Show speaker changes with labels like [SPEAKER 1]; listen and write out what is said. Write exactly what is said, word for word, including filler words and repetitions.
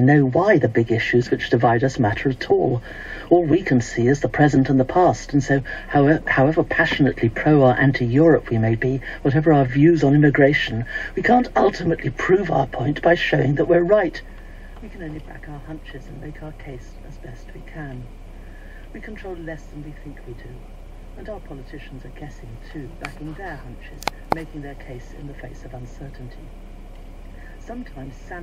[SPEAKER 1] know why the big issues which divide us matter at all. All we can see is the present and the past, and so however, however passionately pro or anti-Europe we may be, whatever our views on immigration, we can't ultimately prove our point by showing that we're right. We can only back our hunches and make our case as best we can. We control less than we think we do, and our politicians are guessing too, backing their hunches, making their case in the face of uncertainty. Sometimes Sam